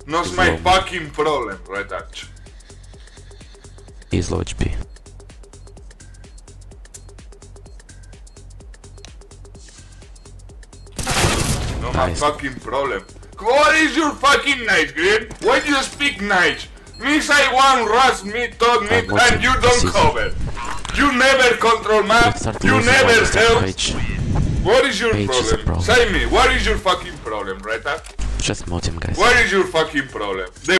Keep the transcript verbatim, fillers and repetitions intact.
Not He's my low. fucking problem, retard. He's low H P. No my Nice. fucking problem. What is your fucking nice, Green? Why do you speak nice? Me say one rush, me talk, me I'm watching and you the don't season. cover. You never control map, Let's start you losing while never we start help. Page. What is your Page is a problem? problem. Say me, what is your fucking problem, retard? Just mote him, guys. What is your fucking problem? The